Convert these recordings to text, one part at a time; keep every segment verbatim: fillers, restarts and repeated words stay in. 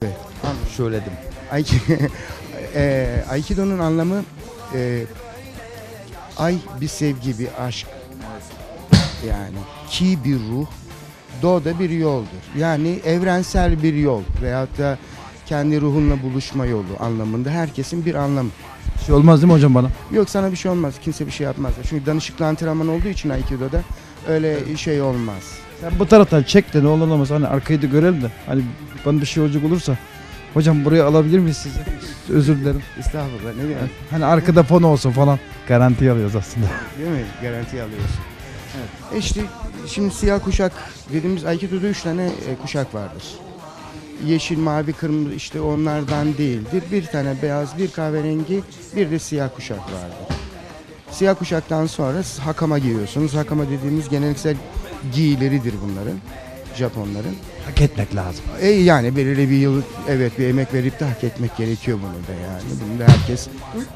Söyledim. e, Aikido'nun anlamı e, ay bir sevgi, bir aşk. Yani ki bir ruh, do da bir yoldur. Yani evrensel bir yol veyahut da kendi ruhunla buluşma yolu anlamında herkesin bir anlamı. Bir şey olmaz değil mi hocam bana? Yok, sana bir şey olmaz. Kimse bir şey yapmaz. Çünkü danışıklı antrenman olduğu için Aikido'da öyle şey olmaz. Sen bu taraftan çek de ne olur olmaz. Hani arkayı da görelim de. Hani bana bir şey olacak olursa. Hocam buraya alabilir miyiz sizi? Özür dilerim. Estağfurullah. Ne demek? Hani arkada fon olsun falan. Garanti alıyoruz aslında. Değil mi? Garantiye alıyorsun. Evet. E işte şimdi siyah kuşak dediğimiz Aikido'da üç tane e, kuşak vardır. Yeşil, mavi, kırmızı işte onlardan değildir. Bir tane beyaz, bir kahverengi, bir de siyah kuşak vardır. Siyah kuşaktan sonra hakama giyiyorsunuz. Hakama dediğimiz geleneksel giyileridir bunların. Japonların. Hak etmek lazım. E yani belirli bir yıl evet bir emek verip de hak etmek gerekiyor bunu da yani. Bunu da herkes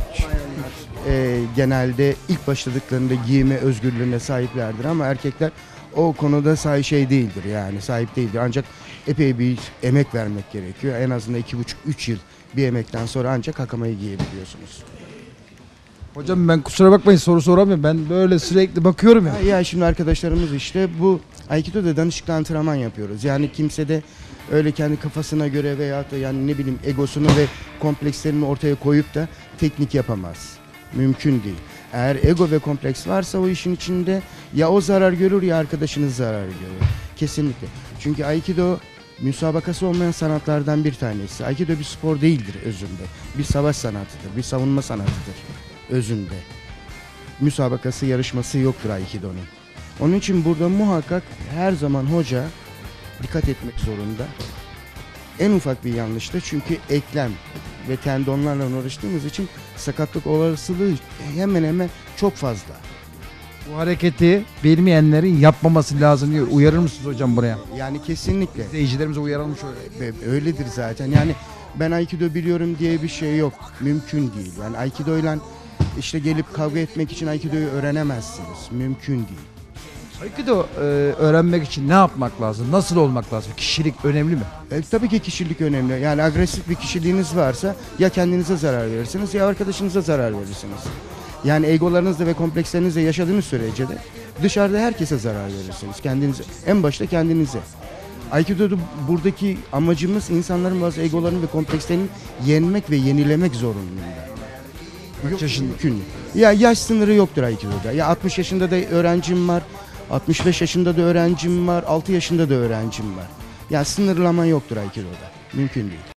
e, genelde ilk başladıklarında giyime özgürlüğüne sahiplerdir ama erkekler o konuda sahip şey değildir yani sahip değildir. Ancak epey bir emek vermek gerekiyor. En azından iki buçuk üç yıl bir emekten sonra ancak hakamayı giyebiliyorsunuz. Hocam ben kusura bakmayın soru soramıyorum. Ben böyle sürekli bakıyorum ya. Ya şimdi arkadaşlarımız işte bu Aikido'da danışıklı antrenman yapıyoruz. Yani kimse de öyle kendi kafasına göre veyahut da yani ne bileyim egosunu ve komplekslerini ortaya koyup da teknik yapamaz. Mümkün değil. Eğer ego ve kompleks varsa o işin içinde ya o zarar görür ya arkadaşınız zarar görür. Kesinlikle. Çünkü Aikido müsabakası olmayan sanatlardan bir tanesi. Aikido bir spor değildir özünde. Bir savaş sanatıdır, bir savunma sanatıdır özünde. Müsabakası, yarışması yoktur Aikido'nun. Onun için burada muhakkak her zaman hoca dikkat etmek zorunda. En ufak bir yanlışta çünkü eklem ve tendonlarla uğraştığımız için sakatlık olasılığı hemen hemen çok fazla. Bu hareketi bilmeyenlerin yapmaması lazım diyor. Uyarır mısınız hocam buraya? Yani kesinlikle. İzleyicilerimize uyaralım şöyle. Ve öyledir zaten. Yani ben Aikido biliyorum diye bir şey yok. Mümkün değil. Yani Aikido ile işte gelip kavga etmek için Aikido'yu öğrenemezsiniz. Mümkün değil. Aikido e, öğrenmek için ne yapmak lazım? Nasıl olmak lazım? Kişilik önemli mi? E, tabii ki kişilik önemli. Yani agresif bir kişiliğiniz varsa ya kendinize zarar verirsiniz ya arkadaşınıza zarar verirsiniz. Yani egolarınızla ve komplekslerinizle yaşadığınız sürece de dışarıda herkese zarar verirsiniz. Kendinize, en başta kendinize. Aikido'da buradaki amacımız insanların bazı egolarını ve komplekslerini yenmek ve yenilemek zorunluluğunda. Kaç yaşında? Mümkün. Ya yaş sınırı yoktur Aikido'da. Ya altmış yaşında da öğrencim var, altmış beş yaşında da öğrencim var, altı yaşında da öğrencim var. Ya sınırlama yoktur Aikido'da. Mümkün değil.